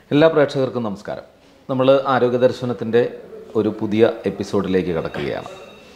എല്ലാ പ്രേക്ഷകർക്കും നമസ്കാരം. നമ്മൾ ആരോഗ്യ ദർശനത്തിൻ്റെ ഒരു പുതിയ എപ്പിസോഡിലേക്ക് കടക്കുകയാണ്.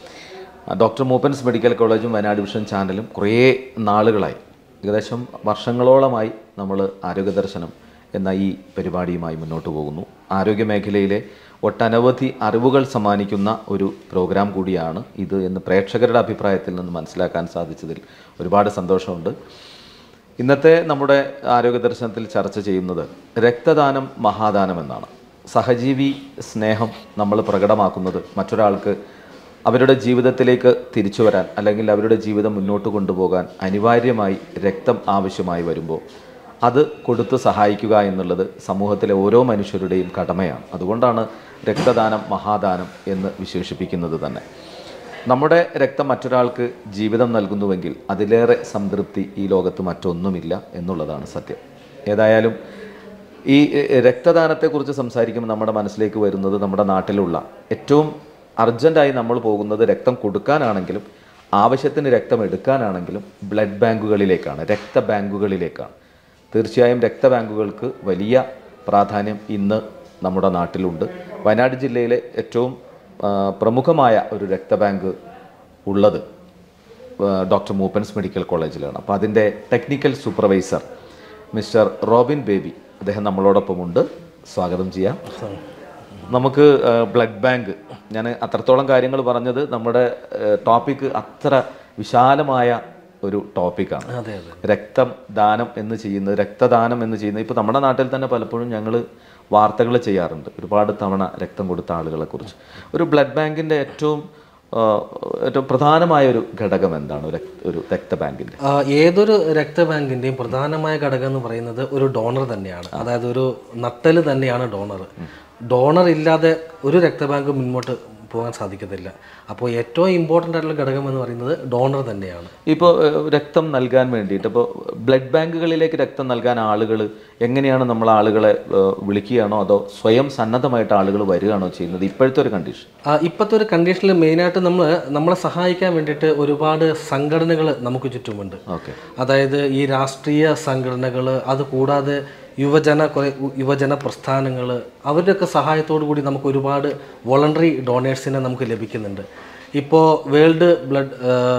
ഡോക്ടർ മൂപ്പൻസ് മെഡിക്കൽ കോളേജും വയനാട് വിഷൻ ചാനലും കുറേ നാളുകളായി, ഏകദേശം വർഷങ്ങളോളമായി നമ്മൾ ആരോഗ്യ ദർശനം എന്ന ഈ പരിപാടിയുമായി മുന്നോട്ട് പോകുന്നു. ആരോഗ്യ മേഖലയിലെ ഒട്ടനവധി അറിവുകൾ സമ്മാനിക്കുന്ന ഒരു പ്രോഗ്രാം കൂടിയാണ് ഇത് എന്ന് പ്രേക്ഷകരുടെ അഭിപ്രായത്തിൽ നിന്ന് മനസ്സിലാക്കാൻ സാധിച്ചതിൽ ഒരുപാട് സന്തോഷമുണ്ട്. ഇന്നത്തെ നമ്മുടെ ആരോഗ്യ ദർശനത്തിൽ ചർച്ച ചെയ്യുന്നത് രക്തദാനം മഹാദാനം എന്നാണ്. സഹജീവി സ്നേഹം നമ്മൾ പ്രകടമാക്കുന്നത് മറ്റൊരാൾക്ക് അവരുടെ ജീവിതത്തിലേക്ക് തിരിച്ചു വരാൻ അല്ലെങ്കിൽ അവരുടെ ജീവിതം മുന്നോട്ട് കൊണ്ടുപോകാൻ അനിവാര്യമായി രക്തം ആവശ്യമായി വരുമ്പോൾ അത് കൊടുത്ത് സഹായിക്കുക എന്നുള്ളത് സമൂഹത്തിലെ ഓരോ മനുഷ്യരുടെയും കടമയാണ്. അതുകൊണ്ടാണ് രക്തദാനം മഹാദാനം എന്ന് വിശേഷിപ്പിക്കുന്നത് തന്നെ. നമ്മുടെ രക്തം മറ്റൊരാൾക്ക് ജീവിതം നൽകുന്നുവെങ്കിൽ അതിലേറെ സംതൃപ്തി ഈ ലോകത്ത് മറ്റൊന്നുമില്ല എന്നുള്ളതാണ് സത്യം. ഏതായാലും ഈ രക്തദാനത്തെക്കുറിച്ച് സംസാരിക്കുമ്പോൾ നമ്മുടെ മനസ്സിലേക്ക് വരുന്നത് നമ്മുടെ നാട്ടിലുള്ള ഏറ്റവും അർജൻറ്റായി നമ്മൾ പോകുന്നത് രക്തം കൊടുക്കാനാണെങ്കിലും ആവശ്യത്തിന് രക്തം എടുക്കാനാണെങ്കിലും ബ്ലഡ് ബാങ്കുകളിലേക്കാണ്, രക്തബാങ്കുകളിലേക്കാണ്. തീർച്ചയായും രക്തബാങ്കുകൾക്ക് വലിയ പ്രാധാന്യം ഇന്ന് നമ്മുടെ നാട്ടിലുണ്ട്. വയനാട് ജില്ലയിലെ ഏറ്റവും പ്രമുഖമായ ഒരു രക്തബാങ്ക് ഉള്ളത് ഡോക്ടർ മൂപ്പൻസ് മെഡിക്കൽ കോളേജിലാണ്. അപ്പോൾ അതിൻ്റെ technical supervisor mister Robin Baby, അദ്ദേഹം നമ്മളോടൊപ്പമുണ്ട്. സ്വാഗതം ചെയ്യാം. നമുക്ക് ബ്ലഡ് ബാങ്ക്, ഞാൻ അത്രത്തോളം കാര്യങ്ങൾ പറഞ്ഞത് നമ്മുടെ ടോപ്പിക്ക് അത്ര വിശാലമായ ഒരു ടോപ്പിക്കാണ്. രക്തദാനം എന്ന് ചെയ്യുന്നത് ഇപ്പോൾ നമ്മുടെ നാട്ടിൽ തന്നെ പലപ്പോഴും ഞങ്ങൾ വാർത്തകൾ ചെയ്യാറുണ്ട് ഒരുപാട് തവണ രക്തം കൊടുത്ത ആളുകളെക്കുറിച്ച്. ഒരു ബ്ലഡ് ബാങ്കിൻ്റെ ഏറ്റവും പ്രധാനമായ ഒരു ഘടകം എന്താണ് ഒരു രക്തബാങ്കിൻ്റെ? ഏതൊരു രക്തബാങ്കിൻ്റെയും പ്രധാനമായ ഘടകം എന്ന് പറയുന്നത് ഒരു ഡോണർ തന്നെയാണ്. അതായത് ഒരു നട്ടല് തന്നെയാണ് ഡോണർ. ഡോണർ ഇല്ലാതെ ഒരു രക്തബാങ്ക് മുന്നോട്ട് പോകാൻ സാധിക്കത്തില്ല. അപ്പോൾ ഏറ്റവും ഇമ്പോർട്ടൻ്റ് ആയിട്ടുള്ള ഘടകം എന്ന് പറയുന്നത് ഡോണർ തന്നെയാണ്. ഇപ്പോൾ രക്തം നൽകാൻ വേണ്ടിയിട്ട് ഇപ്പോൾ ബ്ലഡ് ബാങ്കുകളിലേക്ക് രക്തം നൽകാൻ ആളുകൾ എങ്ങനെയാണ്, നമ്മൾ ആളുകളെ വിളിക്കുകയാണോ അതോ സ്വയം സന്നദ്ധമായിട്ട് ആളുകൾ വരികയാണോ ചെയ്യുന്നത് ഇപ്പോഴത്തെ ഒരു കണ്ടീഷൻ? ഇപ്പോഴത്തെ ഒരു കണ്ടീഷനിൽ മെയിനായിട്ട് നമ്മളെ സഹായിക്കാൻ വേണ്ടിയിട്ട് ഒരുപാട് സംഘടനകൾ നമുക്ക് ചുറ്റുമുണ്ട്. അതായത് ഈ രാഷ്ട്രീയ സംഘടനകൾ, അതുകൂടാതെ യുവജന പ്രസ്ഥാനങ്ങൾ, അവരുടെയൊക്കെ സഹായത്തോടു കൂടി നമുക്ക് ഒരുപാട് വോളണ്ടറി ഡൊണേഴ്സിനെ നമുക്ക് ലഭിക്കുന്നുണ്ട്. ഇപ്പോൾ വേൾഡ് ബ്ലഡ്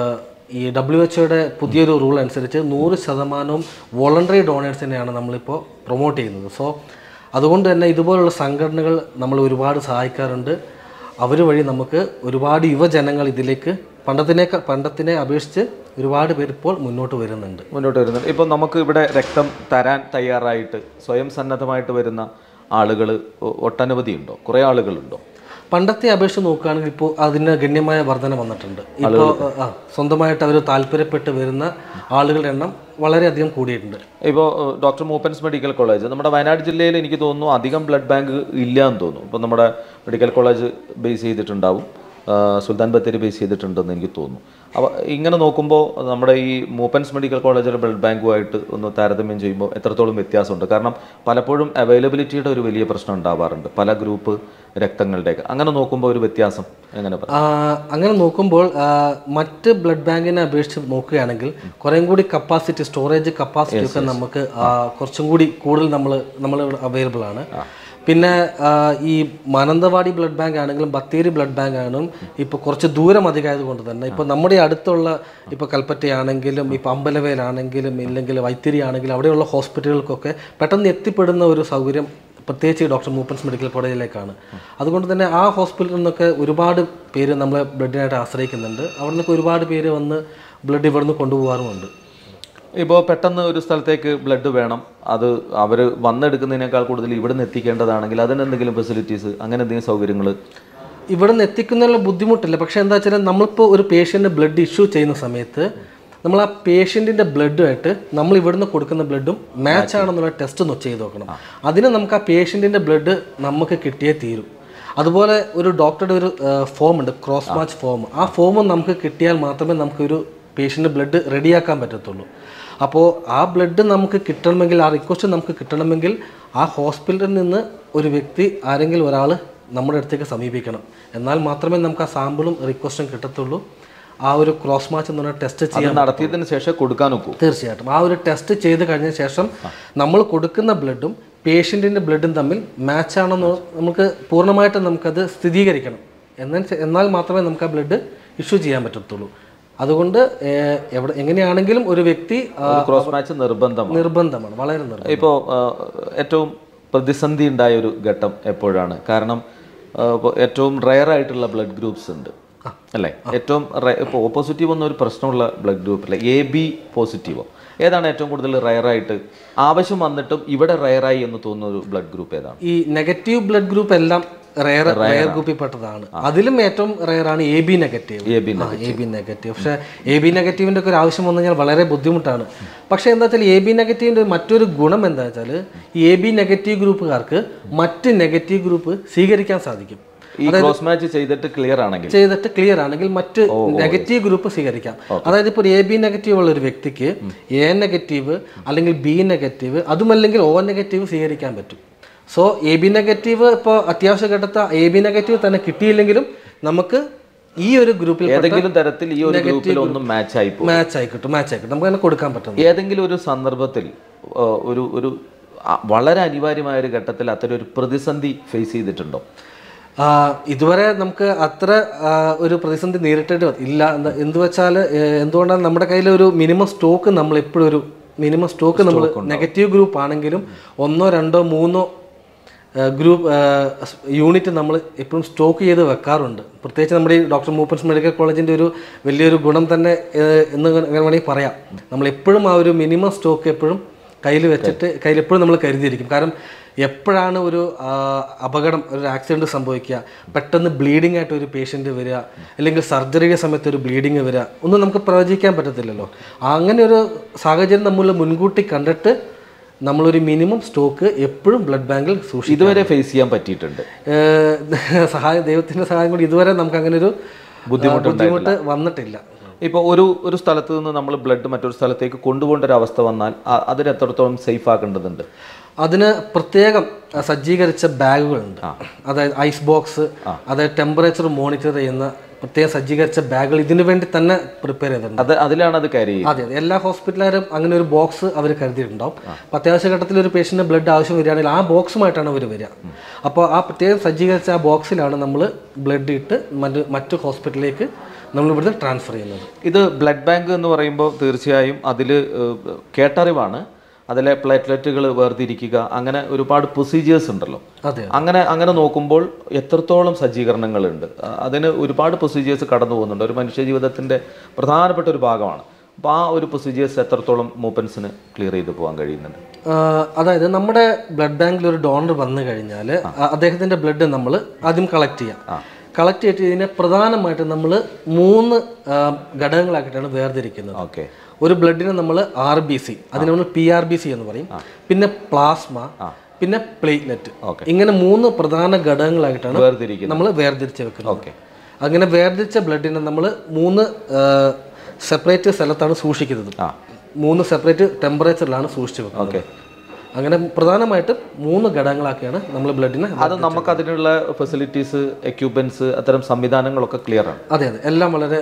ഈ WHO പുതിയൊരു റൂൾ അനുസരിച്ച് 100% വോളണ്ടറി ഡൊണേഴ്സിനെയാണ് നമ്മളിപ്പോൾ പ്രൊമോട്ട് ചെയ്യുന്നത്. സോ അതുകൊണ്ട് തന്നെ ഇതുപോലുള്ള സംഘടനകൾ നമ്മൾ ഒരുപാട് സഹായിക്കാറുണ്ട്. അവർ വഴി നമുക്ക് ഒരുപാട് യുവജനങ്ങൾ ഇതിലേക്ക് പണ്ടത്തിനെ അപേക്ഷിച്ച് ഒരുപാട് പേര് ഇപ്പോൾ മുന്നോട്ട് വരുന്നുണ്ട്. ഇപ്പോൾ നമുക്ക് ഇവിടെ രക്തം തരാൻ തയ്യാറായിട്ട് സ്വയം സന്നദ്ധമായിട്ട് വരുന്ന ആളുകൾ ഒട്ടനവധി ഉണ്ടോ? കുറേ ആളുകളുണ്ടോ? പണ്ടത്തെ അപേക്ഷ നോക്കുകയാണെങ്കിൽ ഇപ്പോൾ അതിന് ഗണ്യമായ വർധന വന്നിട്ടുണ്ട്. ഇപ്പോൾ സ്വന്തമായിട്ട് അവർ താല്പര്യപ്പെട്ട് വരുന്ന ആളുകളുടെ എണ്ണം വളരെയധികം കൂടിയിട്ടുണ്ട്. ഇപ്പോൾ ഡോക്ടർ മൂപ്പൻസ് മെഡിക്കൽ കോളേജ് നമ്മുടെ വയനാട് ജില്ലയിൽ എനിക്ക് തോന്നുന്നു അധികം ബ്ലഡ് ബാങ്ക് ഇല്ല എന്ന് തോന്നുന്നു. ഇപ്പോൾ നമ്മുടെ മെഡിക്കൽ കോളേജ് ബേസ് ചെയ്തിട്ടുണ്ടാവും, സുൽത്താൻ ബത്തേരി ബേസ് ചെയ്തിട്ടുണ്ടെന്ന് എനിക്ക് തോന്നുന്നു. അപ്പോൾ ഇങ്ങനെ നോക്കുമ്പോൾ നമ്മുടെ ഈ മൂപ്പൻസ് മെഡിക്കൽ കോളേജിലെ ബ്ലഡ് ബാങ്കുമായിട്ട് ഒന്ന് താരതമ്യം ചെയ്യുമ്പോൾ എത്രത്തോളം വ്യത്യാസമുണ്ട്? കാരണം പലപ്പോഴും അവൈലബിലിറ്റിയുടെ ഒരു വലിയ പ്രശ്നം ഉണ്ടാവാറുണ്ട് പല ഗ്രൂപ്പ് രക്തങ്ങളുടെയൊക്കെ. അങ്ങനെ നോക്കുമ്പോൾ ഒരു വ്യത്യാസം എങ്ങനെ പറയാം? അങ്ങനെ നോക്കുമ്പോൾ മറ്റ് ബ്ലഡ് ബാങ്കിനെ അപേക്ഷിച്ച് നോക്കുകയാണെങ്കിൽ കുറേയും കൂടി സ്റ്റോറേജ് കപ്പാസിറ്റി ഒക്കെ നമുക്ക് കുറച്ചും കൂടി കൂടുതൽ നമ്മൾ അവൈലബിൾ ആണ്. പിന്നെ ഈ മാനന്തവാടി ബ്ലഡ് ബാങ്ക് ആണെങ്കിലും ബത്തേരി ബ്ലഡ് ബാങ്ക് ആണെങ്കിലും ഇപ്പോൾ കുറച്ച് ദൂരം അധികമായത് കൊണ്ട് തന്നെ ഇപ്പോൾ നമ്മുടെ അടുത്തുള്ള ഇപ്പോൾ കൽപ്പറ്റയാണെങ്കിലും ഇപ്പോൾ അമ്പലവേലാണെങ്കിലും ഇല്ലെങ്കിൽ വൈത്തിരി ആണെങ്കിലും അവിടെയുള്ള ഹോസ്പിറ്റലുകൾക്കൊക്കെ പെട്ടെന്ന് എത്തിപ്പെടുന്ന ഒരു സൗകര്യം പ്രത്യേകിച്ച് ഡോക്ടർ മൂപ്പൻസ് മെഡിക്കൽ കോളേജിലേക്കാണ്. അതുകൊണ്ട് തന്നെ ആ ഹോസ്പിറ്റലിൽ നിന്നൊക്കെ ഒരുപാട് പേര് നമ്മളെ ബ്ലഡിനായിട്ട് ആശ്രയിക്കുന്നുണ്ട്. അവിടെ നിന്നൊക്കെ ഒരുപാട് പേര് വന്ന് ബ്ലഡ് ഇവിടുന്ന് കൊണ്ടുപോകാറുമുണ്ട്. ഇപ്പോൾ പെട്ടെന്ന് ഒരു സ്ഥലത്തേക്ക് ബ്ലഡ് വേണം, അത് അവർ വന്നെടുക്കുന്നതിനേക്കാൾ കൂടുതൽ ഇവിടുന്ന് എത്തിക്കേണ്ടതാണെങ്കിൽ അതിനെന്തെങ്കിലും ഫെസിലിറ്റീസ്, അങ്ങനെ എന്തെങ്കിലും സൗകര്യങ്ങൾ? ഇവിടുന്ന് എത്തിക്കുന്നതിനുള്ള ബുദ്ധിമുട്ടില്ല. പക്ഷേ എന്താ വെച്ചാൽ നമ്മളിപ്പോൾ ഒരു പേഷ്യൻറ്റ് ബ്ലഡ് ഇഷ്യൂ ചെയ്യുന്ന സമയത്ത് നമ്മൾ ആ പേഷ്യൻറ്റിൻ്റെ ബ്ലഡുമായിട്ട് നമ്മൾ ഇവിടുന്ന് കൊടുക്കുന്ന ബ്ലഡും മാച്ച് ആണെന്നുള്ള ടെസ്റ്റ് ഒന്ന് ചെയ്ത് നോക്കണം. അതിന് നമുക്ക് ആ പേഷ്യൻറ്റിൻ്റെ ബ്ലഡ് നമുക്ക് കിട്ടിയേ തീരും. അതുപോലെ ഒരു ഡോക്ടറുടെ ഒരു ഫോം ഉണ്ട്, ക്രോസ് മാച്ച് ഫോം. ആ ഫോം നമുക്ക് കിട്ടിയാൽ മാത്രമേ നമുക്കൊരു പേഷ്യൻ്റ് ബ്ലഡ് റെഡിയാക്കാൻ പറ്റത്തുള്ളൂ. അപ്പോൾ ആ ബ്ലഡ് നമുക്ക് കിട്ടണമെങ്കിൽ, ആ റിക്വസ്റ്റ് നമുക്ക് കിട്ടണമെങ്കിൽ ആ ഹോസ്പിറ്റലിൽ നിന്ന് ഒരു വ്യക്തി, ആരെങ്കിലും ഒരാൾ നമ്മുടെ അടുത്തേക്ക് സമീപിക്കണം. എന്നാൽ മാത്രമേ നമുക്ക് ആ സാമ്പിളും റിക്വസ്റ്റും കിട്ടത്തുള്ളൂ. ആ ഒരു ക്രോസ് മാച്ച് എന്ന് പറഞ്ഞ ടെസ്റ്റ് ചെയ്യാൻ നടത്തിയതിന് ശേഷം കൊടുക്കാൻ നോക്കൂ. തീർച്ചയായിട്ടും ആ ഒരു ടെസ്റ്റ് ചെയ്ത് കഴിഞ്ഞ ശേഷം നമ്മൾ കൊടുക്കുന്ന ബ്ലഡും പേഷ്യൻറ്റിൻ്റെ ബ്ലഡും തമ്മിൽ മാച്ചാണെന്ന് നമുക്ക് പൂർണ്ണമായിട്ടും നമുക്കത് സ്ഥിരീകരിക്കണം. എന്നാൽ മാത്രമേ നമുക്ക് ആ ബ്ലഡ് ഇഷ്യൂ ചെയ്യാൻ പറ്റത്തുള്ളൂ. അതുകൊണ്ട് എങ്ങനെയാണെങ്കിലും ഒരു വ്യക്തി ക്രോസ് മാച്ച് നിർബന്ധമാണ്, വളരെ നിർബന്ധം. ഇപ്പോൾ ഏറ്റവും പ്രതിസന്ധി ഉണ്ടായ ഒരു ഘട്ടം എപ്പോഴാണ്? കാരണം ഏറ്റവും റയർ ആയിട്ടുള്ള ബ്ലഡ് ഗ്രൂപ്പ്സ് ഉണ്ട് അല്ലേ? ഏറ്റവും ഇപ്പോൾ O പോസിറ്റീവ് ഒന്നും ഒരു പ്രശ്നമുള്ള ബ്ലഡ് ഗ്രൂപ്പില്ല. AB പോസിറ്റീവോ ഏതാണ് ഏറ്റവും കൂടുതൽ റയറായിട്ട് ആവശ്യം വന്നിട്ടും ഇവിടെ റയറായി എന്ന് തോന്നുന്ന ഒരു ബ്ലഡ് ഗ്രൂപ്പ് ഏതാണ്? ഈ നെഗറ്റീവ് ബ്ലഡ് ഗ്രൂപ്പ് എല്ലാം റയർ ഗ്രൂപ്പിൽ പെട്ടതാണ്. അതിലും ഏറ്റവും റയറാണ് AB നെഗറ്റീവ്. പക്ഷേ AB നെഗറ്റീവിൻ്റെ ഒക്കെ ഒരു ആവശ്യം വന്നു കഴിഞ്ഞാൽ വളരെ ബുദ്ധിമുട്ടാണ്. പക്ഷേ എന്താ വെച്ചാൽ AB നെഗറ്റീവിൻ്റെ മറ്റൊരു ഗുണം എന്താ വെച്ചാൽ ഈ AB നെഗറ്റീവ് ഗ്രൂപ്പുകാർക്ക് മറ്റ് നെഗറ്റീവ് ഗ്രൂപ്പ് സ്വീകരിക്കാൻ സാധിക്കും. ഈ ക്രോസ് മാച്ച് ചെയ്തിട്ട് ക്ലിയർ ആണെങ്കിൽ മറ്റ് നെഗറ്റീവ് ഗ്രൂപ്പ് സ്വീകരിക്കാം. അതായത് ഇപ്പോൾ AB നെഗറ്റീവ് ഉള്ള ഒരു വ്യക്തിക്ക് A നെഗറ്റീവ് അല്ലെങ്കിൽ B നെഗറ്റീവ് അതുമല്ലെങ്കിൽ O നെഗറ്റീവ് സ്വീകരിക്കാൻ പറ്റും. സോ AB നെഗറ്റീവ് ഇപ്പോൾ അത്യാവശ്യ ഘട്ടത്തിൽ AB നെഗറ്റീവ് തന്നെ കിട്ടിയില്ലെങ്കിലും നമുക്ക് ഈ ഒരു ഗ്രൂപ്പിൽ ഏതെങ്കിലും തരത്തിൽ ഈ ഒരു ഗ്രൂപ്പിൽ ഒന്നും മാച്ച് ആയി കിട്ടും നമുക്ക് തന്നെ കൊടുക്കാൻ പറ്റും. ഏതെങ്കിലും ഒരു സന്ദർഭത്തിൽ ഒരു വളരെ അനിവാര്യമായ ഒരു ഘട്ടത്തിൽ അത്തരം ഒരു പ്രതിസന്ധി ഫേസ് ചെയ്തിട്ടുണ്ടോ? ഇതുവരെ നമുക്ക് അത്ര ഒരു പ്രതിസന്ധി നേരിട്ടിട്ട് ഇല്ല. എന്ത് വെച്ചാൽ എന്തുകൊണ്ടാണ് നമ്മുടെ കയ്യിൽ ഒരു മിനിമം സ്റ്റോക്ക് നമ്മൾ എപ്പോഴും ഒരു മിനിമം സ്റ്റോക്ക് നമ്മൾ നെഗറ്റീവ് ഗ്രൂപ്പ് ആണെങ്കിലും 1, 2, 3 ഗ്രൂപ്പ് യൂണിറ്റ് നമ്മൾ എപ്പോഴും സ്റ്റോക്ക് ചെയ്ത് വെക്കാറുണ്ട്. പ്രത്യേകിച്ച് നമ്മുടെ ഈ ഡോക്ടർ മൂപ്പൻസ് മെഡിക്കൽ കോളേജിൻ്റെ ഒരു വലിയൊരു ഗുണം തന്നെ എന്ന് വേണമെങ്കിൽ പറയാം. നമ്മളെപ്പോഴും ആ ഒരു മിനിമം സ്റ്റോക്ക് എപ്പോഴും കയ്യിൽ എപ്പോഴും നമ്മൾ കരുതിയിരിക്കും. കാരണം എപ്പോഴാണ് ഒരു അപകടം, ഒരു ആക്സിഡൻറ്റ് സംഭവിക്കുക, പെട്ടെന്ന് ബ്ലീഡിംഗ് ആയിട്ട് ഒരു പേഷ്യൻറ്റ് വരിക, അല്ലെങ്കിൽ സർജറിയുടെ സമയത്ത് ഒരു ബ്ലീഡിങ് വരിക, ഒന്നും നമുക്ക് പ്രവചിക്കാൻ പറ്റത്തില്ലല്ലോ. അങ്ങനെ ഒരു സാഹചര്യം നമ്മൾ മുൻകൂട്ടി കണ്ടിട്ട് നമ്മളൊരു മിനിമം സ്റ്റോക്ക് എപ്പോഴും ബ്ലഡ് ബാങ്കിൽ സൂക്ഷിക്കും. ഇതുവരെ ഫേസ് ചെയ്യാൻ പറ്റിയിട്ടുണ്ട്? ദൈവത്തിൻ്റെ സഹായം കൊണ്ട് ഇതുവരെ നമുക്ക് അങ്ങനെ ഒരു ബുദ്ധിമുട്ട് വന്നിട്ടില്ല. ഇപ്പോൾ ഒരു സ്ഥലത്ത് നിന്ന് നമ്മൾ ബ്ലഡ് മറ്റൊരു സ്ഥലത്തേക്ക് കൊണ്ടുപോകേണ്ട ഒരു അവസ്ഥ വന്നാൽ അതിന് എത്രത്തോളം സേഫ് ആക്കേണ്ടതുണ്ട്? അതിന് പ്രത്യേകം സജ്ജീകരിച്ച ബാഗുകളുണ്ട്. അതായത് ഐസ് ബോക്സ്, അതായത് ടെമ്പറേച്ചർ മോണിറ്റർ ചെയ്യുന്ന പ്രത്യേകം സജ്ജീകരിച്ച ബാഗുകൾ ഇതിനു വേണ്ടി തന്നെ പ്രിപ്പയർ ചെയ്തിട്ടുണ്ട്. അതിലാണ് അത് കരുതി. അതെ, എല്ലാ ഹോസ്പിറ്റലുകാരും അങ്ങനെ ഒരു ബോക്സ് അവർ കരുതിയിട്ടുണ്ടാവും. അപ്പോൾ അത്യാവശ്യ ഘട്ടത്തിൽ ഒരു പേഷ്യൻറ്റിന് ബ്ലഡ് ആവശ്യം വരികയാണെങ്കിൽ ആ ബോക്സുമായിട്ടാണ് അവർ വരിക. അപ്പോൾ ആ പ്രത്യേകം സജ്ജീകരിച്ച ആ ബോക്സിലാണ് നമ്മൾ ബ്ലഡ് ഇട്ട് മറ്റു ഹോസ്പിറ്റലിലേക്ക് നമ്മൾ ഇവിടുന്ന് ട്രാൻസ്ഫർ ചെയ്യുന്നത്. ഇത് ബ്ലഡ് ബാങ്ക് എന്ന് പറയുമ്പോൾ തീർച്ചയായും അതിൽ കേട്ടറിവാണ്. അതിലെ പ്ലേറ്റ്ലെറ്റുകൾ വേർതിരിക്കുക, അങ്ങനെ ഒരുപാട് പ്രൊസീജിയേഴ്സ് ഉണ്ടല്ലോ. അങ്ങനെ നോക്കുമ്പോൾ എത്രത്തോളം സജ്ജീകരണങ്ങളുണ്ട്, അതിന് ഒരുപാട് പ്രൊസീജിയേഴ്സ് കടന്നു പോകുന്നുണ്ട്. ഒരു മനുഷ്യ ജീവിതത്തിൻ്റെ പ്രധാനപ്പെട്ട ഒരു ഭാഗമാണ്. അപ്പോൾ ആ ഒരു പ്രൊസീജിയേഴ്സ് എത്രത്തോളം മൂപ്പൻസിന് ക്ലിയർ ചെയ്ത് പോകാൻ കഴിയുന്നുണ്ട്? അതായത് നമ്മുടെ ബ്ലഡ് ബാങ്കിൽ ഒരു ഡോണർ വന്നു കഴിഞ്ഞാൽ അദ്ദേഹത്തിൻ്റെ ബ്ലഡ് നമ്മൾ ആദ്യം കളക്ട് ചെയ്യാം. കളക്ട് ചെയ്തിട്ട് ഇതിനെ പ്രധാനമായിട്ടും നമ്മൾ 3 ഘടകങ്ങളാക്കിയിട്ടാണ് വേർതിരിക്കുന്നത്. ഒരു ബ്ലഡിനെ നമ്മൾ RBC, അതിനെ നമ്മൾ PRBC എന്ന് പറയും, പിന്നെ പ്ലാസ്മ, പിന്നെ പ്ലേറ്റ്ലെറ്റ്. ഇങ്ങനെ 3 പ്രധാന ഘടകങ്ങളായിട്ടാണ് നമ്മൾ വേർതിരിച്ച് വെക്കുന്നത്. അങ്ങനെ വേർതിരിച്ച ബ്ലഡിനെ നമ്മൾ 3 സെപ്പറേറ്റ് സ്ഥലത്താണ് സൂക്ഷിക്കുന്നത്. 3 സെപ്പറേറ്റ് ടെമ്പറേച്ചറിലാണ് സൂക്ഷിച്ച് വെക്കുന്നത്. അങ്ങനെ പ്രധാനമായിട്ടും 3 ഘടകങ്ങളാക്കിയാണ് നമ്മൾ ബ്ലഡിനെ. അത് നമുക്ക് അതിനുള്ള ഫെസിലിറ്റീസ്, എക്യുപ്മെന്റ്സ്, അത്തരം സംവിധാനങ്ങളൊക്കെ ക്ലിയർ ആണ്. അതെ, എല്ലാം വളരെ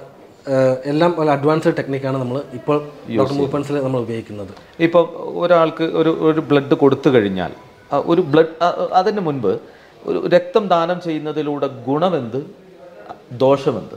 അഡ്വാൻസ്ഡ് ടെക്നിക്കാണ് നമ്മൾ ഇപ്പോൾ ഡോക്ടർ മൂപ്പൻസിൽ നമ്മൾ ഉപയോഗിക്കുന്നത്. ഇപ്പോൾ ഒരാൾക്ക് ഒരു ബ്ലഡ് കൊടുത്തു കഴിഞ്ഞാൽ ഒരു ബ്ലഡ് അതിന് മുൻപ് ഒരു രക്തം ദാനം ചെയ്യുന്നതിലൂടെ ഗുണമെന്ത്, ദോഷമെന്ത്?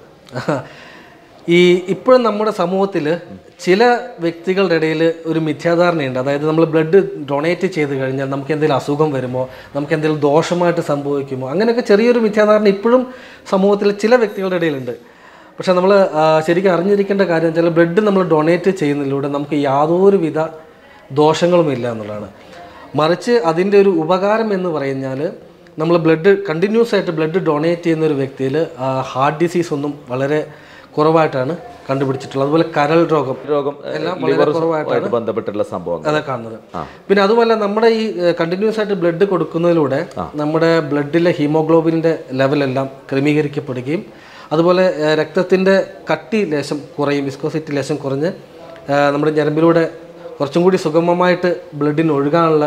ഇപ്പോഴും നമ്മുടെ സമൂഹത്തിൽ ചില വ്യക്തികളുടെ ഇടയിൽ ഒരു മിഥ്യാധാരണയുണ്ട്. അതായത് നമ്മൾ ബ്ലഡ് ഡൊണേറ്റ് ചെയ്ത് കഴിഞ്ഞാൽ നമുക്ക് എന്തെങ്കിലും അസുഖം വരുമോ, നമുക്ക് എന്തെങ്കിലും ദോഷമായിട്ട് സംഭവിക്കുമോ, അങ്ങനെയൊക്കെ ചെറിയൊരു മിഥ്യാധാരണ ഇപ്പോഴും സമൂഹത്തിൽ ചില വ്യക്തികളുടെ ഇടയിലുണ്ട്. പക്ഷേ നമ്മൾ ശരിക്കും അറിഞ്ഞിരിക്കേണ്ട കാര്യം വെച്ചാൽ ബ്ലഡ് നമ്മൾ ഡൊണേറ്റ് ചെയ്യുന്നതിലൂടെ നമുക്ക് യാതൊരുവിധ ദോഷങ്ങളും ഇല്ല എന്നുള്ളതാണ്. മറിച്ച് അതിൻ്റെ ഒരു ഉപകാരം എന്ന് പറഞ്ഞാൽ നമ്മൾ കണ്ടിന്യൂസ് ആയിട്ട് ബ്ലഡ് ഡൊണേറ്റ് ചെയ്യുന്ന ഒരു വ്യക്തിയിൽ ഹാർട്ട് ഡിസീസ് ഒന്നും വളരെ കുറവായിട്ടാണ് കണ്ടുപിടിച്ചിട്ടുള്ളത്. അതുപോലെ കരൾ രോഗം എല്ലാം വളരെ കുറവായിട്ടാണ് ബന്ധപ്പെട്ടുള്ള സംഭവം അതൊക്കെ കാണുന്നത്. പിന്നെ അതുമല്ല നമ്മുടെ ഈ കണ്ടിന്യൂസ് ആയിട്ട് ബ്ലഡ് കൊടുക്കുന്നതിലൂടെ നമ്മുടെ ബ്ലഡിലെ ഹീമോഗ്ലോബിൻ്റെ ലെവലെല്ലാം ക്രമീകരിക്കപ്പെടുകയും അതുപോലെ രക്തത്തിൻ്റെ കട്ടി ലേശം കുറയും, വിസ്കോസിറ്റി ലേശം കുറഞ്ഞ് നമ്മുടെ ഞരമ്പിലൂടെ കുറച്ചും കൂടി സുഗമമായിട്ട് ബ്ലഡിന് ഒഴുകാനുള്ള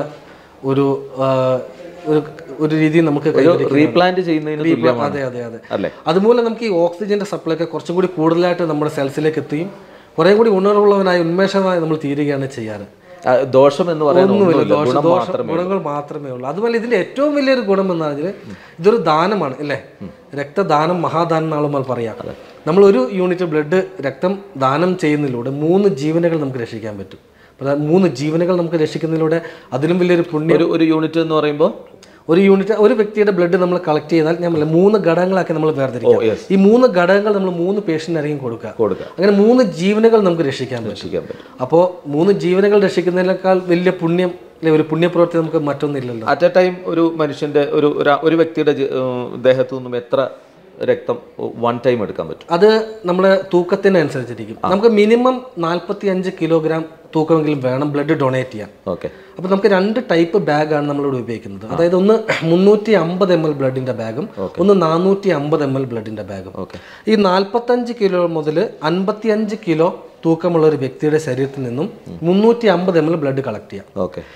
ഒരു രീതി നമുക്ക് റീപ്ലാന്റ് ചെയ്യുന്നതിന്. അതെ. അതുപോലെ നമുക്ക് ഈ ഓക്സിജന്റെ സപ്ലൈ ഒക്കെ കുറച്ചും കൂടി കൂടുതലായിട്ട് നമ്മുടെ സെൽസിലേക്ക് എത്തുകയും കുറേ കൂടി ഉണർവുള്ളവനായി ഉന്മേഷമായി നമ്മൾ തീരുകയാണ് ചെയ്യാറ്. ദോഷം എന്ന് പറയുന്നത് ഗുണങ്ങൾ മാത്രമേ ഉള്ളൂ. അതുപോലെ ഇതിന്റെ ഏറ്റവും വലിയൊരു ഗുണം എന്ന് പറഞ്ഞാൽ ഇതൊരു ദാനമാണ് അല്ലേ. രക്തദാനം മഹാദാനം എന്നാണ് നമ്മൾ പറയാം. നമ്മൾ ഒരു യൂണിറ്റ് ബ്ലഡ് രക്തം ദാനം ചെയ്യുന്നതിലൂടെ 3 ജീവനുകൾ നമുക്ക് രക്ഷിക്കാൻ പറ്റും. 3 ജീവനുകൾ നമുക്ക് രക്ഷിക്കുന്നതിലൂടെ അതിലും വലിയൊരു പുണ്യം. ഒരു യൂണിറ്റ് എന്ന് പറയുമ്പോൾ ഒരു വ്യക്തിയുടെ ബ്ലഡ് നമ്മൾ കളക്ട് ചെയ്താൽ ഞാൻ 3 ഘടകങ്ങളാക്കി നമ്മൾ വേർതിരിക്കാം. ഈ 3 ഘടകങ്ങൾ നമ്മൾ 3 പേഷ്യന്റിനായിരിക്കും കൊടുക്കുക. അങ്ങനെ 3 ജീവനുകൾ നമുക്ക് രക്ഷിക്കാൻ പറ്റും. അപ്പോൾ 3 ജീവനുകൾ രക്ഷിക്കുന്നതിനേക്കാൾ വലിയ പുണ്യം, ഒരു പുണ്യപ്രവൃത്തി നമുക്ക് മറ്റൊന്നില്ലല്ലോ. അറ്റ് എ ടൈം ഒരു മനുഷ്യന്റെ ഒരു വ്യക്തിയുടെ ദേഹത്തു നിന്നും എത്ര രക്തം 1 ടൈം എടുക്കാൻ പറ്റും? അത് നമ്മുടെ തൂക്കത്തിനനുസരിച്ചിരിക്കും. നമുക്ക് മിനിമം 45 കിലോഗ്രാം തൂക്കമെങ്കിലും വേണം ബ്ലഡ് ഡൊണേറ്റ് ചെയ്യാൻ. ഓക്കെ. അപ്പോൾ നമുക്ക് 2 ടൈപ്പ് ബാഗാണ് നമ്മളിവിടെ ഉപയോഗിക്കുന്നത്. അതായത് ഒന്ന് 350 ml ബ്ലഡിന്റെ ബാഗും ഒന്ന് 450 ml ബ്ലഡിന്റെ ബാഗും. ഈ 45 കിലോ മുതൽ 55 കിലോ തൂക്കമുള്ള ഒരു വ്യക്തിയുടെ ശരീരത്തിൽ നിന്നും 350 ml ബ്ലഡ് കളക്ട് ചെയ്യാം.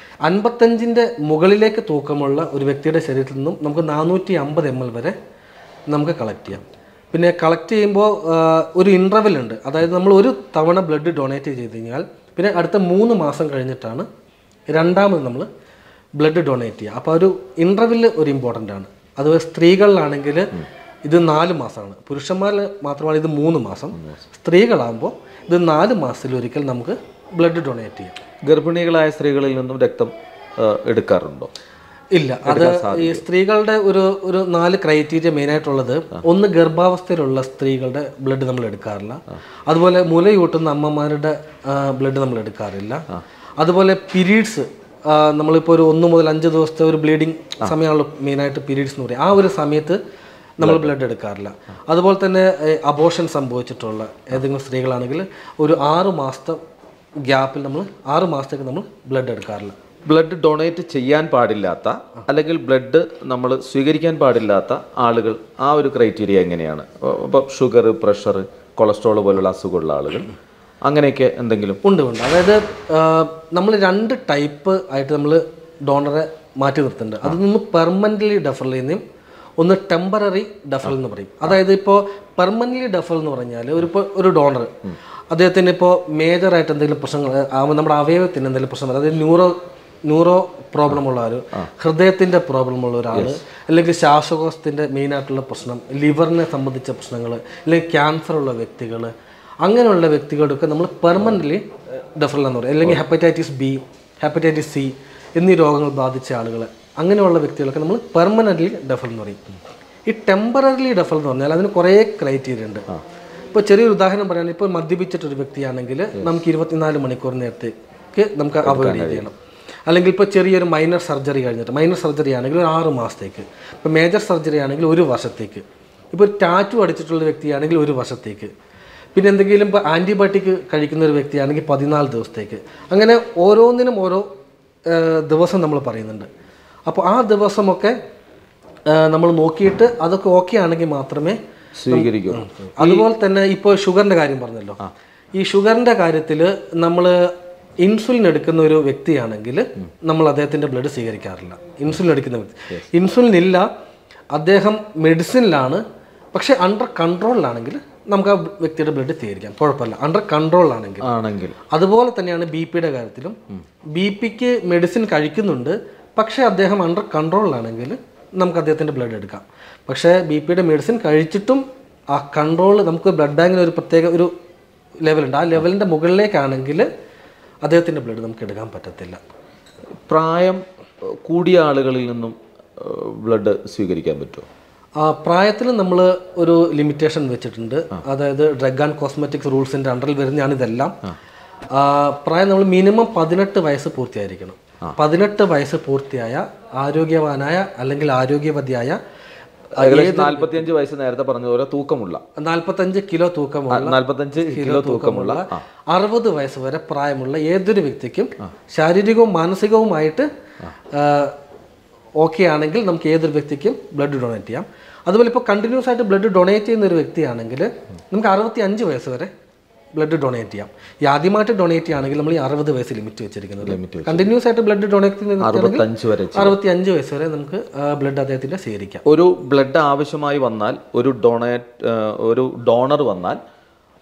55ന്റെ മുകളിലേക്ക് തൂക്കമുള്ള ഒരു വ്യക്തിയുടെ ശരീരത്തിൽ നിന്നും നമുക്ക് 450 ml വരെ നമുക്ക് കളക്ട് ചെയ്യാം. പിന്നെ കളക്ട് ചെയ്യുമ്പോൾ ഒരു ഇൻ്റർവെൽ ഉണ്ട്. അതായത് നമ്മൾ ഒരു തവണ ബ്ലഡ് ഡൊണേറ്റ് ചെയ്ത് കഴിഞ്ഞാൽ പിന്നെ അടുത്ത 3 മാസം കഴിഞ്ഞിട്ടാണ് രണ്ടാമത് നമ്മൾ ബ്ലഡ് ഡൊണേറ്റ് ചെയ്യുക. അപ്പോൾ ഒരു ഇൻ്റർവെൽ ഒരു ഇമ്പോർട്ടൻ്റ് ആണ്. അതുപോലെ സ്ത്രീകളിലാണെങ്കിൽ ഇത് 4 മാസമാണ്. പുരുഷന്മാരിൽ മാത്രമാണ് ഇത് 3 മാസം. സ്ത്രീകളാകുമ്പോൾ ഇത് 4 മാസത്തിലൊരിക്കൽ നമുക്ക് ബ്ലഡ് ഡൊണേറ്റ് ചെയ്യാം. ഗർഭിണികളായ സ്ത്രീകളിൽ നിന്നും രക്തം എടുക്കാറുണ്ടോ? ഇല്ല. അത് ഈ സ്ത്രീകളുടെ ഒരു 4 ക്രൈറ്റീരിയ മെയിനായിട്ടുള്ളത്. ഒന്ന്, ഗർഭാവസ്ഥയിലുള്ള സ്ത്രീകളുടെ ബ്ലഡ് നമ്മൾ എടുക്കാറില്ല. അതുപോലെ മുലയൂട്ടുന്ന അമ്മമാരുടെ ബ്ലഡ് നമ്മൾ എടുക്കാറില്ല. അതുപോലെ പീരീഡ്സ്, നമ്മളിപ്പോൾ ഒരു 1 മുതൽ 5 ദിവസത്തെ ഒരു ബ്ലീഡിങ് സമയമാണല്ലോ മെയിനായിട്ട് പീരീഡ്സ് എന്ന് പറയും. ആ ഒരു സമയത്ത് നമ്മൾ ബ്ലഡ് എടുക്കാറില്ല. അതുപോലെ തന്നെ അബോർഷൻ സംഭവിച്ചിട്ടുള്ള ഏതെങ്കിലും സ്ത്രീകളാണെങ്കിൽ ഒരു 6 മാസത്തെ ഗ്യാപ്പിൽ നമ്മൾ 6 മാസത്തേക്ക് നമ്മൾ ബ്ലഡ് എടുക്കാറില്ല. ബ്ലഡ് ഡൊണേറ്റ് ചെയ്യാൻ പാടില്ലാത്ത അല്ലെങ്കിൽ ബ്ലഡ് നമ്മൾ സ്വീകരിക്കാൻ പാടില്ലാത്ത ആളുകൾ, ആ ഒരു ക്രൈറ്റീരിയ എങ്ങനെയാണ്? ഇപ്പോൾ ഷുഗർ, പ്രഷർ, കൊളസ്ട്രോൾ പോലുള്ള അസുഖമുള്ള ആളുകൾ, അങ്ങനെയൊക്കെ എന്തെങ്കിലും ഉണ്ട്. അതായത് നമ്മൾ 2 ടൈപ്പ് ആയിട്ട് നമ്മൾ ഡോണറെ മാറ്റി നിർത്തുന്നുണ്ട്. അതിൽ നിന്ന് പെർമനൻ്റ്ലി ഡെഫറൽ ചെയ്യുന്നതും ഒന്ന് ടെമ്പററി ഡെഫറൽ എന്ന് പറയും. അതായത് ഇപ്പോൾ പെർമനൻ്റ്ലി ഡെഫറൽ എന്ന് പറഞ്ഞാൽ ഒരു ഡോണർ അദ്ദേഹത്തിന് ഇപ്പോൾ മേജറായിട്ട് എന്തെങ്കിലും പ്രശ്നങ്ങൾ, നമ്മുടെ അവയവത്തിന് എന്തെങ്കിലും പ്രശ്നം, അതായത് ന്യൂറോ പ്രോബ്ലം ഉള്ള ഒരു, ഹൃദയത്തിൻ്റെ പ്രോബ്ലം ഉള്ള ഒരാൾ, അല്ലെങ്കിൽ ശ്വാസകോശത്തിൻ്റെ മെയിനായിട്ടുള്ള പ്രശ്നം, ലിവറിനെ സംബന്ധിച്ച പ്രശ്നങ്ങൾ, അല്ലെങ്കിൽ ക്യാൻസർ ഉള്ള വ്യക്തികൾ, അങ്ങനെയുള്ള വ്യക്തികളൊക്കെ നമ്മൾ പെർമനൻ്റ്ലി ഡെഫറൽ എന്ന് പറയും. അല്ലെങ്കിൽ ഹെപ്പറ്റൈറ്റിസ് ബി, ഹെപ്പറ്റൈറ്റിസ് സി എന്നീ രോഗങ്ങൾ ബാധിച്ച ആളുകൾ, അങ്ങനെയുള്ള വ്യക്തികളൊക്കെ നമ്മൾ പെർമനൻ്റ്ലി ഡെഫറൽ എന്ന് പറയും. ഈ ടെമ്പററിലി ഡെഫറൽ എന്ന് പറഞ്ഞാൽ അതിന് കുറേ ക്രൈറ്റീരിയ ഉണ്ട്. ഇപ്പോൾ ചെറിയൊരു ഉദാഹരണം പറയുകയാണെങ്കിൽ, ഇപ്പോൾ മദ്യപിച്ചിട്ടൊരു വ്യക്തിയാണെങ്കിൽ നമുക്ക് 24 മണിക്കൂർ നേരത്തേക്ക് നമുക്ക് അവോയ്ഡ് ചെയ്യണം. അല്ലെങ്കിൽ ഇപ്പോൾ ചെറിയൊരു മൈനർ സർജറി കഴിഞ്ഞിട്ട്, മൈനർ സർജറി ആണെങ്കിൽ ഒരു 6 മാസത്തേക്ക്, ഇപ്പോൾ മേജർ സർജറി ആണെങ്കിൽ 1 വർഷത്തേക്ക്, ഇപ്പോൾ ഒരു ടാറ്റു അടിച്ചിട്ടുള്ള വ്യക്തിയാണെങ്കിൽ 1 വർഷത്തേക്ക്, പിന്നെ എന്തെങ്കിലും ഇപ്പോൾ ആൻറ്റിബയോട്ടിക് കഴിക്കുന്ന ഒരു വ്യക്തിയാണെങ്കിൽ 14 ദിവസത്തേക്ക്. അങ്ങനെ ഓരോന്നിനും ഓരോ ദിവസം നമ്മൾ പറയുന്നുണ്ട്. അപ്പോൾ ആ ദിവസമൊക്കെ നമ്മൾ നോക്കിയിട്ട് അതൊക്കെ ഓക്കെ ആണെങ്കിൽ മാത്രമേ സ്വീകരിക്കൂ. അതുപോലെ തന്നെ ഇപ്പോൾ ഷുഗറിൻ്റെ കാര്യം പറഞ്ഞല്ലോ. ഈ ഷുഗറിൻ്റെ കാര്യത്തിൽ നമ്മൾ ഇൻസുലിൻ എടുക്കുന്ന ഒരു വ്യക്തിയാണെങ്കിൽ നമ്മൾ അദ്ദേഹത്തിൻ്റെ ബ്ലഡ് സ്വീകരിക്കാറില്ല. ഇൻസുലിൻ എടുക്കുന്ന വ്യക്തി, ഇൻസുലിൻ ഇല്ല, അദ്ദേഹം മെഡിസിനിലാണ്, പക്ഷേ അണ്ടർ കൺട്രോളിലാണെങ്കിൽ നമുക്ക് ആ വ്യക്തിയുടെ ബ്ലഡ് സ്വീകരിക്കാം, കുഴപ്പമില്ല. അണ്ടർ കൺട്രോളിലാണെങ്കിൽ. അതുപോലെ തന്നെയാണ് BP-യുടെ കാര്യത്തിലും. BP-ക്ക് മെഡിസിൻ കഴിക്കുന്നുണ്ട്, പക്ഷേ അദ്ദേഹം അണ്ടർ കൺട്രോളിലാണെങ്കിൽ നമുക്ക് അദ്ദേഹത്തിൻ്റെ ബ്ലഡ് എടുക്കാം. പക്ഷേ BP-യുടെ മെഡിസിൻ കഴിച്ചിട്ടും ആ കൺട്രോൾ, നമുക്ക് ബ്ലഡ് ബാങ്കിന് ഒരു പ്രത്യേക ഒരു ലെവലുണ്ട്. ആ ലെവലിൻ്റെ മുകളിലേക്കാണെങ്കിൽ അദ്ദേഹത്തിൻ്റെ ബ്ലഡ് നമുക്ക് എടുക്കാൻ പറ്റത്തില്ല. പ്രായം കൂടിയ ആളുകളിൽ നിന്നും ബ്ലഡ് സ്വീകരിക്കാൻ പറ്റുമോ? പ്രായത്തിൽ നമ്മൾ ഒരു ലിമിറ്റേഷൻ വെച്ചിട്ടുണ്ട്. അതായത് ഡ്രഗ് ആൻഡ് കോസ്മെറ്റിക്സ് റൂൾസിൻ്റെ അണ്ടറിൽ വരുന്നതാണ് ഇതെല്ലാം. പ്രായം നമ്മൾ മിനിമം 18 വയസ്സ് പൂർത്തിയായിരിക്കണം. 18 വയസ്സ് പൂർത്തിയായ ആരോഗ്യവാനായ അല്ലെങ്കിൽ ആരോഗ്യവതിയായ 45 വയസ്സ് നേരത്തെ പറഞ്ഞതുപോലെ തൂക്കമുള്ള 45 കിലോ തൂക്കമുള്ള 60 വയസ്സ് വരെ പ്രായമുള്ള ഏതൊരു വ്യക്തിക്കും ശാരീരികവും മാനസികവുമായിട്ട് ഓക്കെ ആണെങ്കിൽ നമുക്ക് ഏതൊരു വ്യക്തിക്കും ബ്ലഡ് ഡൊണേറ്റ് ചെയ്യാം. അതുപോലെ ഇപ്പോൾ കണ്ടിന്യൂസ് ആയിട്ട് ബ്ലഡ് ഡൊണേറ്റ് ചെയ്യുന്ന ഒരു വ്യക്തിയാണെങ്കിൽ നമുക്ക് 65 വയസ്സ് വരെ ബ്ലഡ് ഡൊണേറ്റ് ചെയ്യാം. ഈ ആദ്യമായിട്ട് ഡൊണേറ്റ് ചെയ്യുകയാണെങ്കിൽ നമ്മൾ ഈ 60 വയസ്സ് ലിമിറ്റ് വെച്ചിരിക്കുന്നത്. കണ്ടിന്യൂസ് ആയിട്ട് ബ്ലഡ് ഡൊണേറ്റ് ചെയ്യുന്ന 65 വയസ്സ് വരെ നമുക്ക് ബ്ലഡ് അദ്ദേഹത്തിന്റെ സ്വീകരിക്കാം. ഒരു ബ്ലഡ് ആവശ്യമായി വന്നാൽ, ഒരു ഡോണർ വന്നാൽ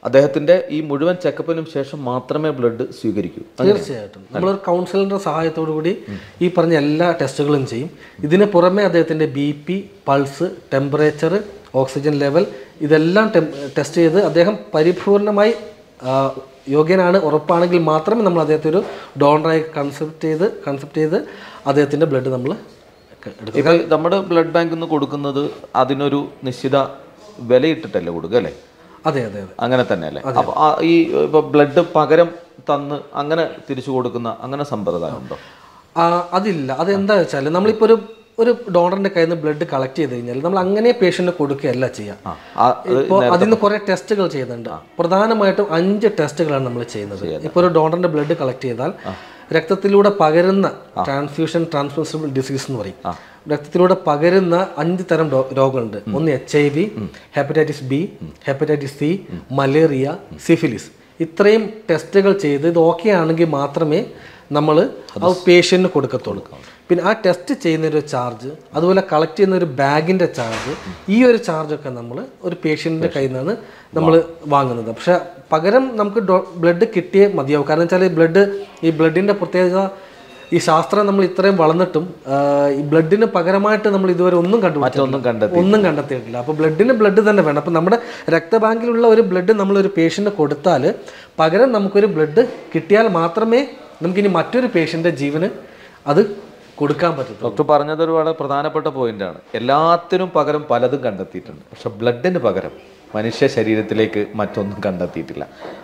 അദ്ദേഹത്തിൻ്റെ ഈ മുഴുവൻ ചെക്കപ്പിനും ശേഷം മാത്രമേ ബ്ലഡ് സ്വീകരിക്കൂ. തീർച്ചയായിട്ടും നമ്മളൊരു കൗൺസിലറിൻ്റെ സഹായത്തോടു കൂടി ഈ പറഞ്ഞ എല്ലാ ടെസ്റ്റുകളും ചെയ്യും. ഇതിന് പുറമെ അദ്ദേഹത്തിൻ്റെ BP, pulse, temperature, oxygen level ഇതെല്ലാം ടെസ്റ്റ് ചെയ്ത് അദ്ദേഹം പരിപൂർണമായി യോഗ്യനാണ് ഉറപ്പാണെങ്കിൽ മാത്രമേ നമ്മൾ അദ്ദേഹത്തെ ഒരു ഡോണറായി കൺസെപ്റ്റ് ചെയ്ത് അദ്ദേഹത്തിൻ്റെ ബ്ലഡ് നമ്മൾ എടുക്കും. ഇപ്പോൾ നമ്മുടെ ബ്ലഡ് ബാങ്കിൽ നിന്ന് കൊടുക്കുന്നത് അതിനൊരു നിശ്ചിത വിലയിട്ടിട്ടല്ലേ കൊടുക്കുക അല്ലേ? അതെ അതെ അതെ, അങ്ങനെ തന്നെയല്ലേ? അപ്പോൾ ഈ ഇപ്പോൾ ബ്ലഡ് പകരം തന്ന് അങ്ങനെ തിരിച്ചു കൊടുക്കുന്ന അങ്ങനെ സമ്പ്രദായം ഉണ്ടോ? അതില്ല. അതെന്താ വെച്ചാൽ നമ്മളിപ്പോൾ ഒരു ഡോണറിന്റെ കയ്യിൽ നിന്ന് ബ്ലഡ് കളക്ട് ചെയ്ത് കഴിഞ്ഞാൽ നമ്മൾ അങ്ങനെ പേഷ്യന്റിന് കൊടുക്കുകയല്ല ചെയ്യാം. ഇപ്പോൾ അതിന് കുറേ ടെസ്റ്റുകൾ ചെയ്യുന്നുണ്ട്. പ്രധാനമായിട്ടും 5 ടെസ്റ്റുകളാണ് നമ്മൾ ചെയ്യുന്നത്. ഇപ്പോൾ ഒരു ഡോണറിന്റെ ബ്ലഡ് കളക്ട് ചെയ്താൽ രക്തത്തിലൂടെ പകരുന്ന ട്രാൻസ്മിസിബിൾ ഡിസീസ് എന്ന് പറയും. രക്തത്തിലൂടെ പകരുന്ന 5 തരം രോഗങ്ങളുണ്ട്. ഒന്ന് HIV, hepatitis B, hepatitis C, malaria, syphilis. ഇത്രയും ടെസ്റ്റുകൾ ചെയ്ത് ഇത് ഓക്കെ ആണെങ്കിൽ മാത്രമേ നമ്മൾ അത് പേഷ്യന്റിന് കൊടുക്കത്തുള്ളൂ. പിന്നെ ആ ടെസ്റ്റ് ചെയ്യുന്നൊരു ചാർജ്, അതുപോലെ കളക്ട് ചെയ്യുന്ന ഒരു ബാഗിൻ്റെ ചാർജ്, ഈ ഒരു ചാർജൊക്കെ നമ്മൾ ഒരു പേഷ്യൻറ്റിൻ്റെ കയ്യിൽ നിന്നാണ് നമ്മൾ വാങ്ങുന്നത്. പക്ഷെ പകരം നമുക്ക് ബ്ലഡ് കിട്ടിയേ മതിയാവും. കാരണം വെച്ചാൽ ഈ ബ്ലഡിൻ്റെ പ്രത്യേകത, ഈ ശാസ്ത്രം നമ്മൾ ഇത്രയും വളർന്നിട്ടും ഈ ബ്ലഡിന് പകരമായിട്ട് നമ്മൾ ഇതുവരെ ഒന്നും കണ്ടെത്തിയിട്ടില്ല. അപ്പോൾ ബ്ലഡ് തന്നെ വേണം. അപ്പോൾ നമ്മുടെ രക്തബാങ്കിലുള്ള ഒരു ബ്ലഡ് നമ്മളൊരു പേഷ്യൻറ്റിന് കൊടുത്താൽ പകരം നമുക്കൊരു ബ്ലഡ് കിട്ടിയാൽ മാത്രമേ നമുക്കിനി മറ്റൊരു പേഷ്യൻ്റെ ജീവന് അത് കൊടുക്കാൻ പറ്റും. ഡോക്ടർ പറഞ്ഞത് ഒരു വളരെ പ്രധാനപ്പെട്ട പോയിന്റാണ്. എല്ലാത്തിനും പകരം പലതും കണ്ടെത്തിയിട്ടുണ്ട്, പക്ഷെ ബ്ലഡിന് പകരം മനുഷ്യ ശരീരത്തിലേക്ക് മറ്റൊന്നും കണ്ടെത്തിയിട്ടില്ല.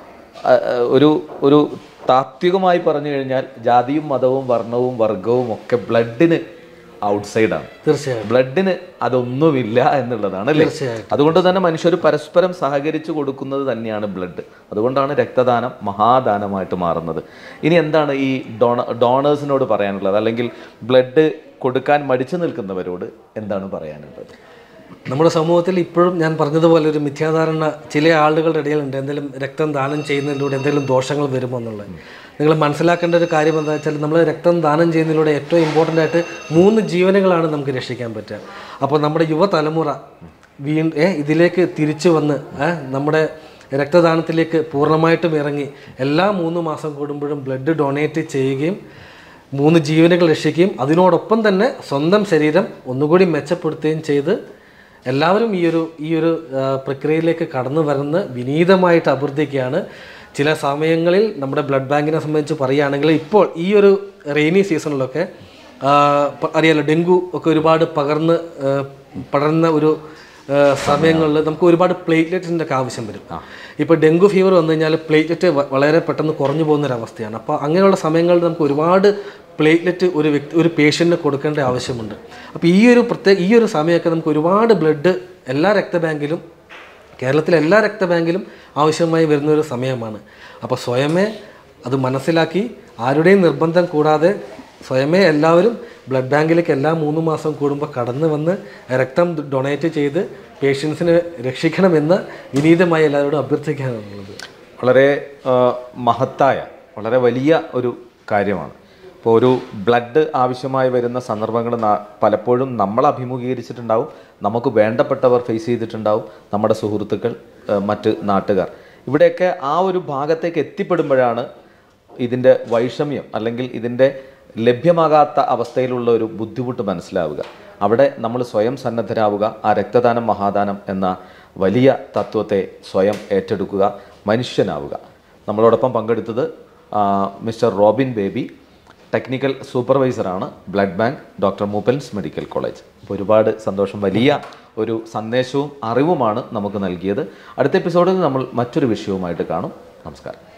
ഒരു താത്വികമായി പറഞ്ഞു കഴിഞ്ഞാൽ ജാതിയും മതവും വർണ്ണവും വർഗവും ഒക്കെ ബ്ലഡിന് ഔട്ട്സൈഡാണ്. തീർച്ചയായും ബ്ലഡിന് അതൊന്നുമില്ല എന്നുള്ളതാണ് അല്ലേ? അതുകൊണ്ട് തന്നെ മനുഷ്യർ പരസ്പരം സഹകരിച്ച് കൊടുക്കുന്നത് തന്നെയാണ് ബ്ലഡ്. അതുകൊണ്ടാണ് രക്തദാനം മഹാദാനമായിട്ട് മാറുന്നത്. ഇനി എന്താണ് ഈ ഡോണേഴ്സിനോട് പറയാനുള്ളത്, അല്ലെങ്കിൽ ബ്ലഡ് കൊടുക്കാൻ മടിച്ചു നിൽക്കുന്നവരോട് എന്താണ് പറയാനുള്ളത്? നമ്മുടെ സമൂഹത്തിൽ ഇപ്പോഴും ഞാൻ പറഞ്ഞതുപോലെ ഒരു മിഥ്യാധാരണ ചില ആളുകളുടെ ഇടയിലുണ്ട്. എന്തെങ്കിലും രക്തം ദാനം ചെയ്യുന്നതിലൂടെ എന്തെങ്കിലും ദോഷങ്ങൾ വരുമോ എന്നുള്ളത്. നിങ്ങൾ മനസ്സിലാക്കേണ്ട ഒരു കാര്യം എന്താ വെച്ചാൽ നമ്മൾ രക്തം ദാനം ചെയ്യുന്നതിലൂടെ ഏറ്റവും ഇമ്പോർട്ടൻ്റ് ആയിട്ട് 3 ജീവനുകളാണ് നമുക്ക് രക്ഷിക്കാൻ പറ്റുക. അപ്പോൾ നമ്മുടെ യുവതലമുറ ഇതിലേക്ക് തിരിച്ചു വന്ന് നമ്മുടെ രക്തദാനത്തിലേക്ക് പൂർണ്ണമായിട്ടും ഇറങ്ങി എല്ലാ 3 മാസം കൂടുമ്പോഴും ബ്ലഡ് ഡൊണേറ്റ് ചെയ്യുകയും 3 ജീവനുകൾ രക്ഷിക്കുകയും അതിനോടൊപ്പം തന്നെ സ്വന്തം ശരീരം ഒന്നുകൂടി മെച്ചപ്പെടുത്തുകയും ചെയ്ത് എല്ലാവരും ഈ ഒരു പ്രക്രിയയിലേക്ക് കടന്നു വരുന്ന വിനീതമായിട്ട് അഭ്യർത്ഥിക്കുകയാണ്. ചില സമയങ്ങളിൽ നമ്മുടെ ബ്ലഡ് ബാങ്കിനെ സംബന്ധിച്ച് പറയുകയാണെങ്കിൽ ഇപ്പോൾ ഈ ഒരു റെയിനി സീസണിലൊക്കെ അറിയാലോ, ഡെങ്കു ഒക്കെ ഒരുപാട് പടർന്ന ഒരു സമയങ്ങളിൽ നമുക്ക് ഒരുപാട് പ്ലേറ്റ്ലെറ്റിൻ്റെ ഒക്കെ ആവശ്യം വരും. ഇപ്പോൾ ഡെങ്കു ഫീവർ വന്നു കഴിഞ്ഞാൽ പ്ലേറ്റ്ലെറ്റ് വളരെ പെട്ടെന്ന് കുറഞ്ഞു പോകുന്നൊരവസ്ഥയാണ്. അപ്പോൾ അങ്ങനെയുള്ള സമയങ്ങളിൽ നമുക്ക് ഒരുപാട് പ്ലേറ്റ്ലെറ്റ് ഒരു പേഷ്യൻറ്റിന് കൊടുക്കേണ്ട ആവശ്യമുണ്ട്. അപ്പോൾ ഈ ഒരു സമയമൊക്കെ നമുക്ക് ഒരുപാട് ബ്ലഡ് കേരളത്തിലെ എല്ലാ രക്തബാങ്കിലും ആവശ്യമായി വരുന്നൊരു സമയമാണ്. അപ്പോൾ സ്വയമേ അത് മനസ്സിലാക്കി ആരുടെയും നിർബന്ധം കൂടാതെ സ്വയമേ എല്ലാവരും ബ്ലഡ് ബാങ്കിലേക്ക് എല്ലാ 3 മാസം കൂടുമ്പോൾ കടന്നു വന്ന് രക്തം ഡൊണേറ്റ് ചെയ്ത് പേഷ്യൻസിനെ രക്ഷിക്കണമെന്ന് വിനീതമായി എല്ലാവരോടും അഭ്യർത്ഥിക്കാനുള്ളത്. വളരെ മഹത്തായ വളരെ വലിയ ഒരു കാര്യമാണ്. ഇപ്പോൾ ഒരു ബ്ലഡ് ആവശ്യമായി വരുന്ന സന്ദർഭങ്ങൾ പലപ്പോഴും നമ്മൾ അഭിമുഖീകരിച്ചിട്ടുണ്ടാവും, നമുക്ക് വേണ്ടപ്പെട്ടവർ ഫേസ് ചെയ്തിട്ടുണ്ടാവും, നമ്മുടെ സുഹൃത്തുക്കൾ, മറ്റ് നാട്ടുകാർ. ഇവിടെയൊക്കെ ആ ഒരു ഭാഗത്തേക്ക് എത്തിപ്പെടുമ്പോഴാണ് ഇതിൻ്റെ വൈഷമ്യം അല്ലെങ്കിൽ ഇതിൻ്റെ ലഭ്യമാകാത്ത അവസ്ഥയിലുള്ള ഒരു ബുദ്ധിമുട്ട് മനസ്സിലാവുക. അവിടെ നമ്മൾ സ്വയം സന്നദ്ധരാവുക, ആ രക്തദാനം മഹാദാനം എന്ന വലിയ തത്വത്തെ സ്വയം ഏറ്റെടുക്കുക, മനുഷ്യനാവുക. നമ്മളോടൊപ്പം പങ്കെടുത്തത് മിസ്റ്റർ റോബിൻ ബേബി, ടെക്നിക്കൽ സൂപ്പർവൈസറാണ്, blood bank, doctor Moopens medical college. അപ്പോൾ ഒരുപാട് സന്തോഷം, വലിയ ഒരു സന്ദേശവും അറിവുമാണ് നമുക്ക് നൽകിയത്. അടുത്ത എപ്പിസോഡിൽ നമ്മൾ മറ്റൊരു വിഷയവുമായിട്ട് കാണും. നമസ്കാരം.